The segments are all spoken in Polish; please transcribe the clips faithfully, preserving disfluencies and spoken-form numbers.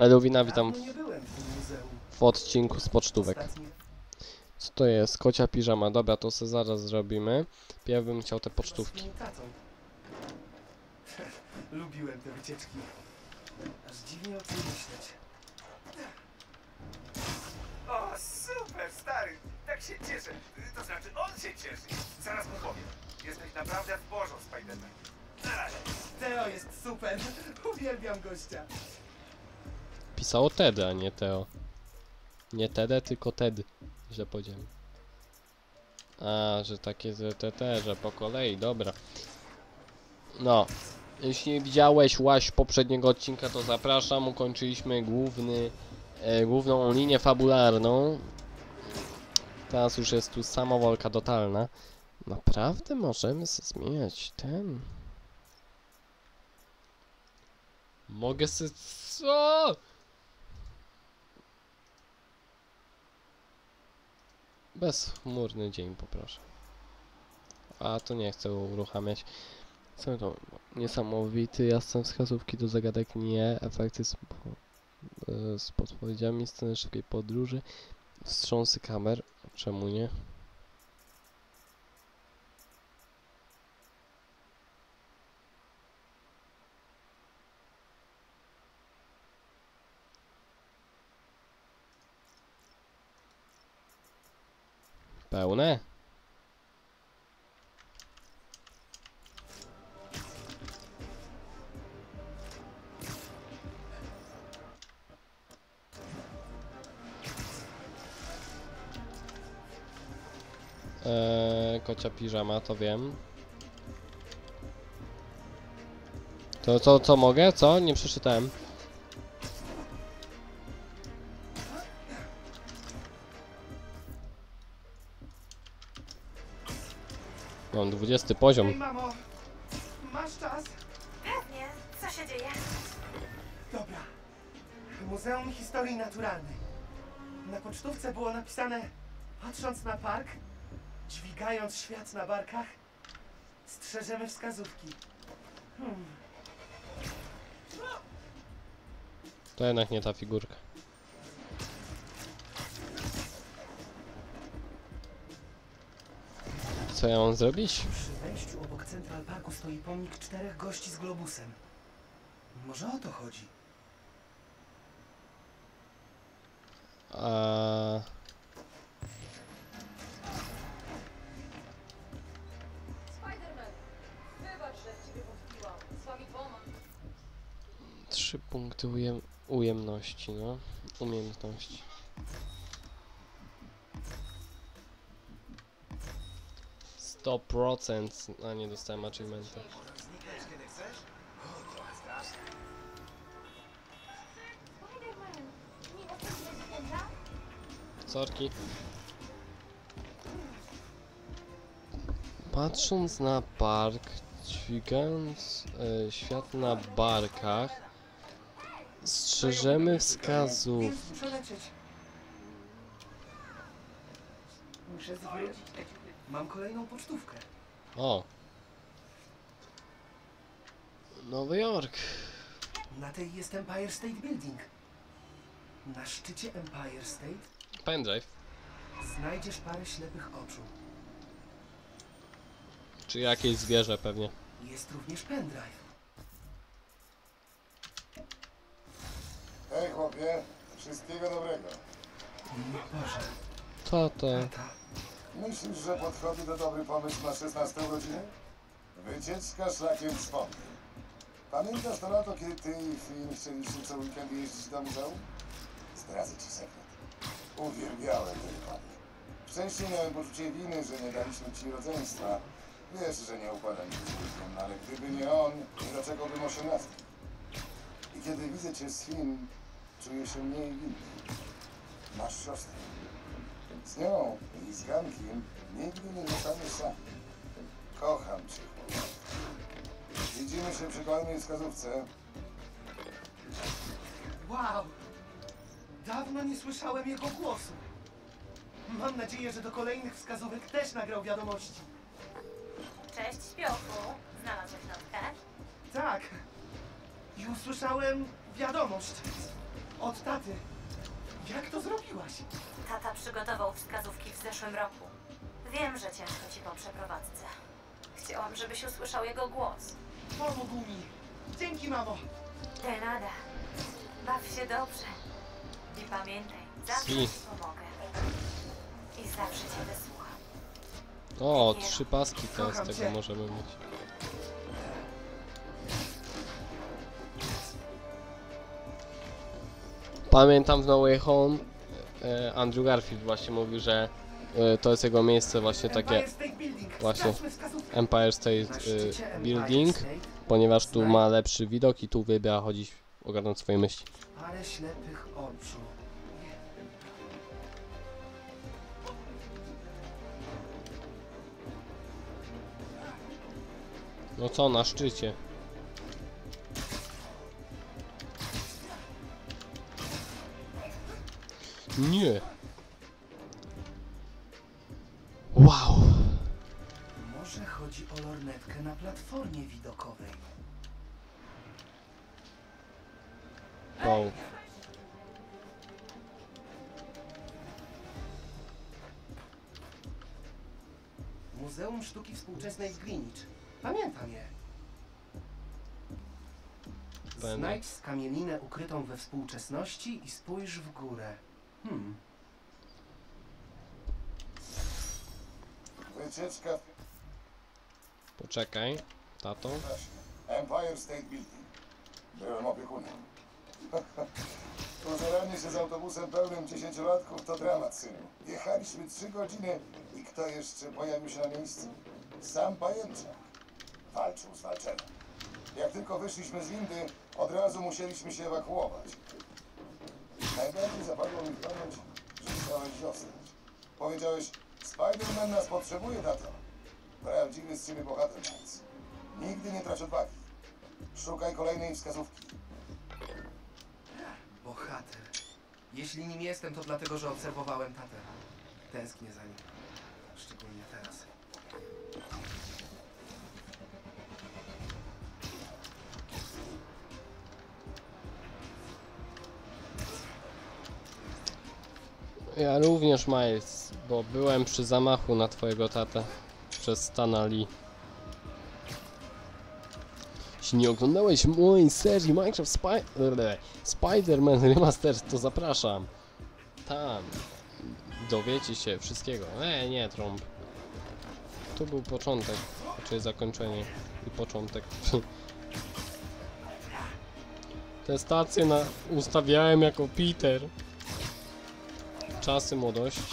Eluwina, witam w odcinku z pocztówek. Co to jest? Kocia piżama. Dobra, to se zaraz zrobimy. Pierw bym chciał te pocztówki. Lubiłem te wycieczki. Aż dziwnie o tym myśleć. O, super, stary! Tak się cieszę. To znaczy, on się cieszy. Zaraz mu powiem. Jesteś naprawdę w porządku, Spiderman. Teo jest super. Uwielbiam gościa. Pisało Tedy, a nie Teo. Nie Tede, tylko Ted. Źle powiedziałem. A, że takie z T T, że po kolei, dobra. No. Jeśli nie widziałeś łaś poprzedniego odcinka, to zapraszam. Ukończyliśmy główny, e, główną linię fabularną. Teraz już jest tu samowolka totalna. Naprawdę możemy sobie zmieniać ten... Mogę sobie... Co? Bezchmurny dzień, poproszę. A, to nie chcę uruchamiać. Co to? Niesamowity, jasne wskazówki do zagadek, nie. Efekty z, z podpowiedziami, sceny szybkiej podróży. Wstrząsy kamer. Czemu nie? Pełne? Eee, kocia piżama, to wiem. To co, co mogę? Co? Nie przeczytałem. Mam dwudziesty poziom. Hej, mamo! Masz czas? Pewnie. Co się dzieje? Dobra. Muzeum Historii Naturalnej. Na pocztówce było napisane: patrząc na park, dźwigając świat na barkach, strzeżemy wskazówki. Hmm. To jednak nie ta figurka. Co ja mam zrobić? Przy wejściu obok Central Parku stoi pomnik czterech gości z globusem. Może o to chodzi. A... Spiderman, wybacz, że w ciebie powpiłam. Z wami dwoma. Trzy punkty ujem ujemności, no. Umiejętności. sto procent. A nie dostałem achievementa. Spiderman, nie ostatnio zdjęcia? Sorki. Patrząc na park, dźwigając e, świat na barkach, strzeżemy wskazów. Więc muszę lecieć. Muszę zwrócić. Mam kolejną pocztówkę. O! Nowy Jork. Na tej jest Empire State Building. Na szczycie Empire State Pendrive. znajdziesz parę ślepych oczu. Czy jakieś zwierzę pewnie. Jest również pendrive. Hej chłopie, wszystkiego dobrego. Boże, To to. tata. Myślisz, że podchody to dobry pomysł na szesnastą godzinę? Wycieczka szlakiem wspomnień. Pamiętasz to lato, kiedy ty i Finn chcieliście co weekend jeździć do muzeum? Zdradzę ci sekret. Uwielbiałem ten wypadek. Wcześniej miałem poczucie winy, że nie daliśmy ci rodzeństwa. Wiesz, że nie układam się z Finniem, ale gdyby nie on, nie doczekałbym osiemnastki. I kiedy widzę cię z Finn, czuję się mniej winny. Masz siostrę. Z nią i z Gankiem nigdy nie zostaniesz sam. Kocham cię, chłopak. Widzimy się przy kolejnej wskazówce. Wow! Dawno nie słyszałem jego głosu. Mam nadzieję, że do kolejnych wskazówek też nagrał wiadomości. Cześć, śpiochu. Znalazłeś notkę? Tak. I usłyszałem wiadomość. Od taty. Jak to zrobiłaś? Tata przygotował wskazówki w zeszłym roku. Wiem, że ciężko ci po przeprowadzce. Chciałam, żebyś usłyszał jego głos. Pomógł mi. Dzięki, mamo. De nada. Baw się dobrze. I pamiętaj, zawsze Si. ci pomogę. I zawsze cię wysłucham. O, trzy paski to z Kocham tego cię. możemy mieć. Pamiętam w No Way Home e, Andrew Garfield właśnie mówił, że e, to jest jego miejsce właśnie takie Empire State Building. właśnie Sprawdźmy wskazówki. Empire State Na e, szczycie Empire Building, State ponieważ tu ma lepszy widok i tu uwielbia chodzić, ogarnąć swoje myśli. parę ślepych oczu. No co, na szczycie? Nie. Wow. Może chodzi o lornetkę na platformie widokowej. Wow. Muzeum Sztuki Współczesnej w Greenwich. Pamiętam je. Będę. Znajdź skamielinę ukrytą we współczesności i spójrz w górę. Hmm. Wycieczka Poczekaj, tato. w czasie. Empire State Building. Byłem opiekunem. Użeranie się z autobusem pełnym dziesięciolatków to dramat, synu. Jechaliśmy trzy godziny i kto jeszcze pojawił się na miejscu? Sam pajęczak. Walczył z walczenem. Jak tylko wyszliśmy z windy, od razu musieliśmy się ewakuować. Najbardziej zapadło mi w pamięć, że chciałeś zostać. Powiedziałeś, Spider-Man nas potrzebuje, tato. Prawdziwy z ciebie bohater, Miles. Nigdy nie trać odwagi. Szukaj kolejnej wskazówki. Bohater. Jeśli nim jestem, to dlatego, że obserwowałem tatę. Tęsknię za nim. Szczególnie teraz. Ja również, Miles, bo byłem przy zamachu na twojego tatę przez Stana Lee. Jeśli nie oglądałeś mojej serii Minecraft Spy Spider-Man Remastered, to zapraszam. Tam dowiecie się wszystkiego. E, nie, trąb. Tu był początek, czyli zakończenie i początek. Te stacje na ustawiałem jako Peter. Czasy młodości.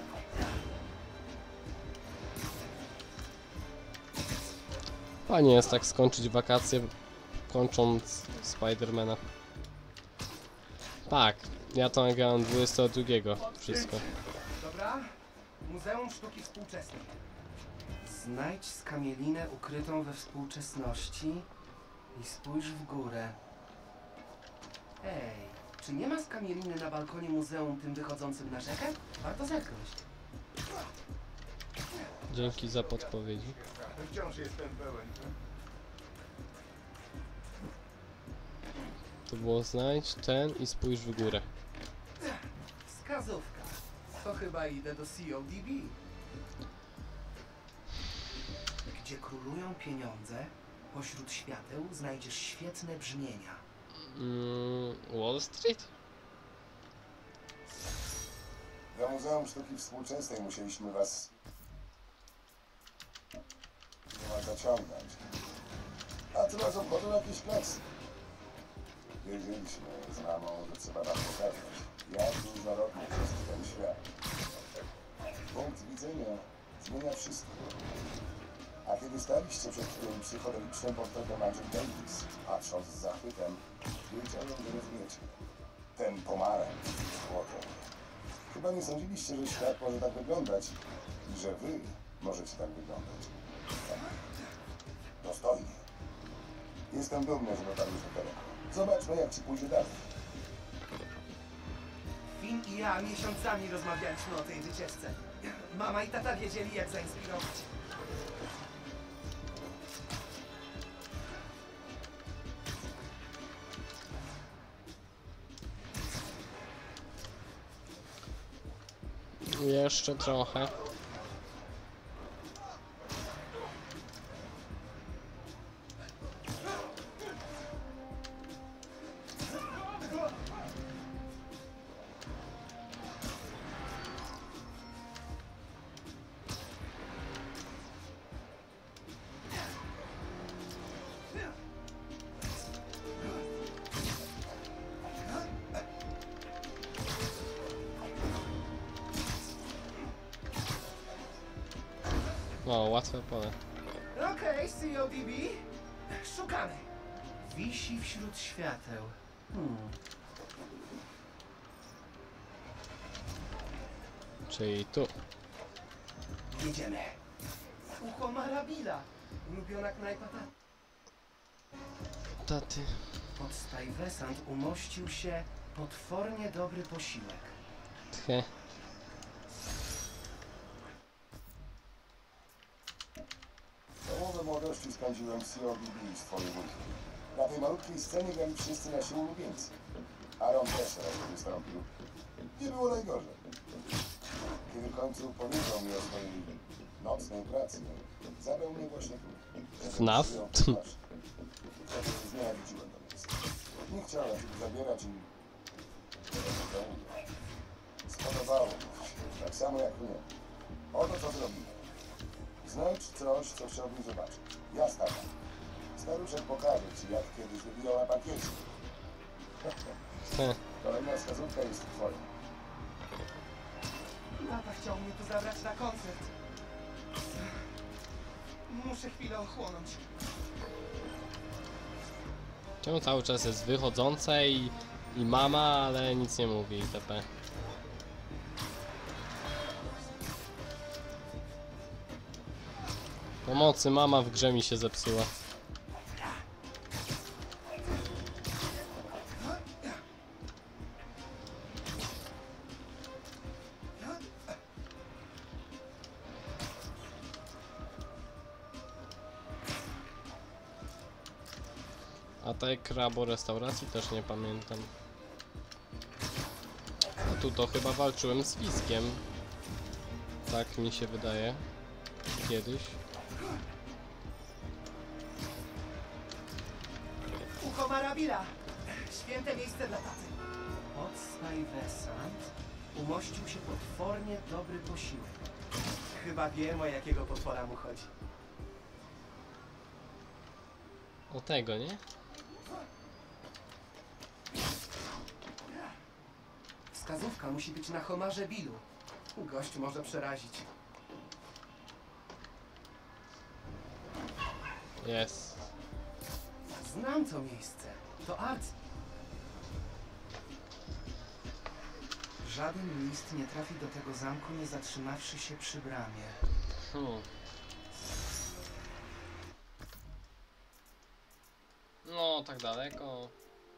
Fajnie jest tak skończyć wakacje, kończąc Spidermana. Tak, ja to nagrałem dwudziestego drugiego. Wszystko. Dobra? Muzeum Sztuki Współczesnej. Znajdź skamielinę ukrytą we współczesności i spójrz w górę. Ej, czy nie ma skamieliny na balkonie muzeum tym wychodzącym na rzekę? Warto zerknąć. Dzięki za podpowiedzi. Wciąż jestem pełen. To było znajdź ten i spójrz w górę. Wskazówka. To chyba idę do C O D B. Gdzie królują pieniądze, pośród świateł znajdziesz świetne brzmienia. Mm, Wall Street? Do Muzeum Sztuki Współczesnej musieliśmy was niemal zaciągnąć. A tu nas obchodzą jakieś kleksy. Wiedzieliśmy z mamą, że trzeba wam pokazać, jak różnorodny jest ten świat. Punkt widzenia zmienia wszystko. A kiedy staliście przed tym psychodelicznym portretem Andrew Davis, patrząc z zachwytem, wiedziałem, że rozumiecie. Ten pomarańcz z złotem. Chyba nie sądziliście, że świat może tak wyglądać i że wy możecie tak wyglądać. Dostojnie. Jestem dumny, że dotarłeś do tego. Zobaczmy, jak ci pójdzie dalej. Finn i ja miesiącami rozmawialiśmy o tej wycieczce. Mama i tata wiedzieli, jak zainspirować. Jeszcze trochę. O, łatwe pole. Okej, C O D B. Szukamy. Wisi wśród świateł. Hmm. Czyli tu. Jedziemy. Ucho Marabila. Ulubiona knajpa ta. Taty. Pod Stuyvesant umościł się potwornie dobry posiłek. Tche. Połowę młodości spędziłem w C O D B z twoim wujkiem. Na tej malutkiej scenie grali wszyscy nasi ulubieńcy. Aaron też raz wystąpił. Nie było najgorzej. Kiedy w końcu powiedział mi o swojej nocnej pracy, zabrał mnie właśnie tu. żeby F N A F? przyjął twarz. Wtedy znienawidziłem to miejsce. Nie chciałem się tu zabierać i... Spodobało mi się, tak samo jak mnie. Oto co zrobiłem. Znajdź coś, co chciałbym zobaczyć. Ja stawiam. Staruszek pokaże ci, jak kiedyś wybijał na parkiecie. Tche. Kolejna wskazówka jest twoja. Tata chciał mnie tu zabrać na koncert. Muszę chwilę ochłonąć. Czemu cały czas jest wychodzące i, i mama, ale nic nie mówi itp. Pomocy, mama w grze mi się zepsuła. A tej krabo restauracji też nie pamiętam. A tu to chyba walczyłem z Fiskiem. Tak mi się wydaje. Kiedyś. Ucho Marabila. Święte miejsce dla taty. Pod Stuyvesant umościł się potwornie dobry posiłek. Chyba wiem, o jakiego potwora mu chodzi. O tego, nie? Wskazówka musi być na homarze Billu. Gość może przerazić. Jest. Znam to miejsce. To Arts. Żaden list nie trafi do tego zamku, nie zatrzymawszy się przy bramie. Hmm. No, tak daleko.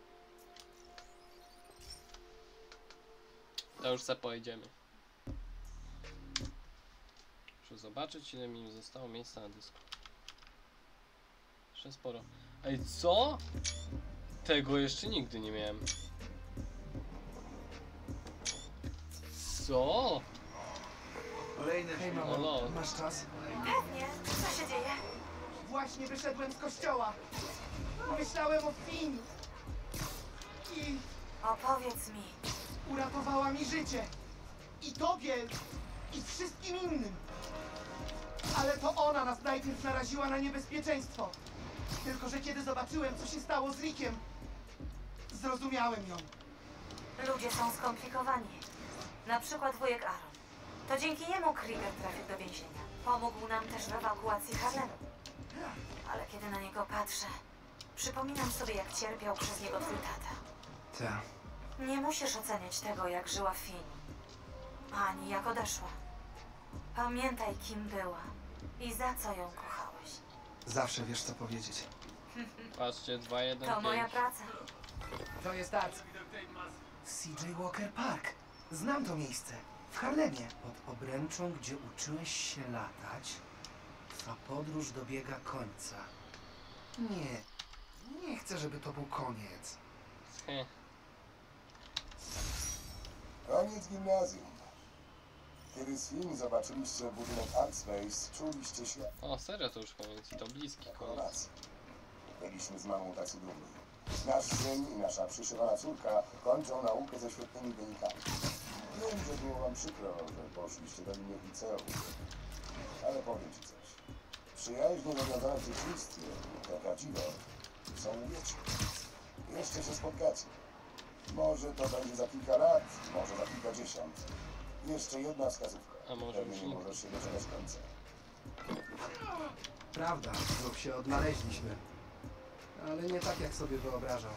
To już se pojedziemy. Muszę zobaczyć, ile mi zostało miejsca na dysku. Jeszcze sporo. Ej, co? Tego jeszcze nigdy nie miałem. Co? Kolejny Hej, O mamo, lol. masz czas? Pewnie. Co się dzieje? Właśnie wyszedłem z kościoła. Myślałem o Finn. I Opowiedz mi. uratowała mi życie. I tobie. I wszystkim innym. Ale to ona nas najpierw naraziła na niebezpieczeństwo. Tylko że kiedy zobaczyłem, co się stało z Rickiem, zrozumiałem ją. Ludzie są skomplikowani. Na przykład wujek Aaron. To dzięki niemu Krieger trafił do więzienia. Pomógł nam też w ewakuacji Harlemu. Ale kiedy na niego patrzę, przypominam sobie, jak cierpiał przez niego twój tata. Tak. Nie musisz oceniać tego, jak żyła Finn, ani jak odeszła. Pamiętaj, kim była i za co ją kochałeś. Zawsze wiesz, co powiedzieć. Patrzcie, dwa jeden To moja pięć. praca. To jest Arts. C J Walker Park. Znam to miejsce. W Harlemie. Pod obręczą, gdzie uczyłeś się latać, twa podróż dobiega końca. Nie. Nie chcę, żeby to był koniec. Heh. Koniec gimnazjum. Kiedy z film zobaczyliście budynek Artspace, czuliście się O, serio, to już koniec i to bliski jak koniec. kolacja. Byliśmy z mamą tacy dumni. Nasz syn i nasza przyszywana córka kończą naukę ze świetnymi wynikami. Wiem, że było wam przykro, że poszliście do innych liceów. Ale powiem ci coś. Przyjaźnie zawiązane w dzieciństwie, te prawdziwe, są wieczne. Jeszcze się spotkacie. Może to będzie za kilka lat, może za kilkadziesiąt. Jeszcze jedna wskazówka. A może Pewnie już nie nigdy. możesz się doczekać końca. Prawda, znów się odnaleźliśmy. Ale nie tak, jak sobie wyobrażał.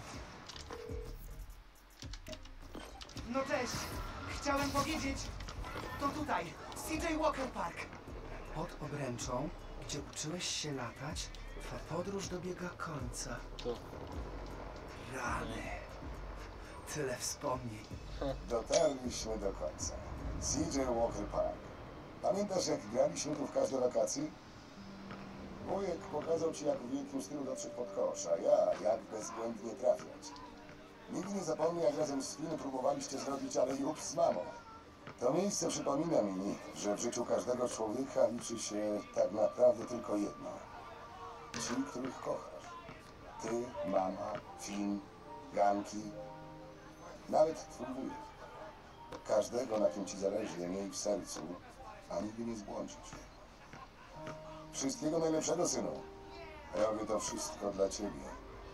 No cześć! Chciałem powiedzieć... To tutaj, C J Walker Park. Pod obręczą, gdzie uczyłeś się latać, twa podróż dobiega końca. Tu. Rany. Tyle wspomnień. Dotarliśmy do końca. C J Walker Park. Pamiętasz, jak graliśmy tu w każde wakacje? Wujek pokazał ci, jak w wielkim stylu dotrzeć pod kosz, a ja, jak bezbłędnie trafiać. Nigdy nie zapomnę, jak razem z Finn próbowaliście zrobić ale jup z mamą. To miejsce przypomina mi, że w życiu każdego człowieka liczy się tak naprawdę tylko jedno. Ci, których kochasz. Ty, mama, Finn, Ganki, nawet twój wujek. Każdego, na kim ci zależy, miej w sercu, a nigdy nie zbłądzisz. Wszystkiego najlepszego, synu. Robię to wszystko dla ciebie.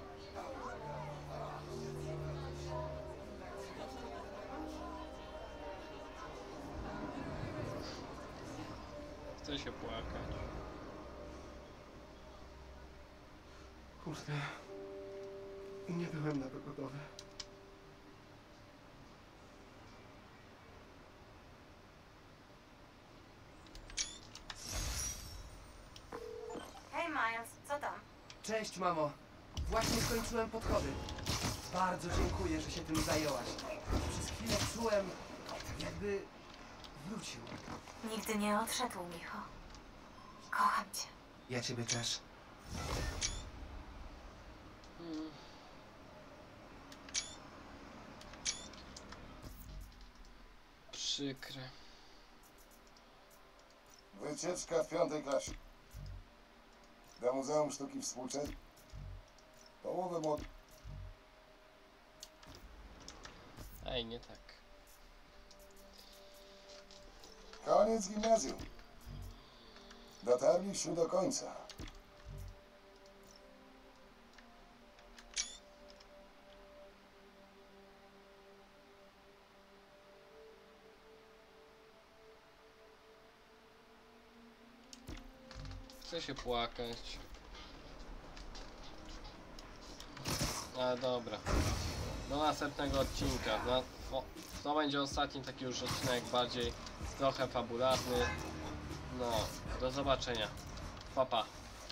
Chcę się płakać. Kurde. Nie byłem na to gotowy. Hej Miles, co tam? Cześć, mamo. Właśnie skończyłem podchody. Bardzo dziękuję, że się tym zajęłaś. Przez chwilę czułem, jakby wrócił. Nigdy nie odszedł, Micho. Kocham cię. Ja ciebie też. Hmm. Przykre. Wycieczka w piątej klasie. Do Muzeum Sztuki Współczesnej. Połowę młod... Ej, nie tak. Koniec gimnazjum. Dotarliśmy do końca. Chcę się płakać. Ale dobra. Do następnego odcinka. Na, o, to będzie ostatni taki już odcinek, bardziej trochę fabularny. No, do zobaczenia. Pa, pa.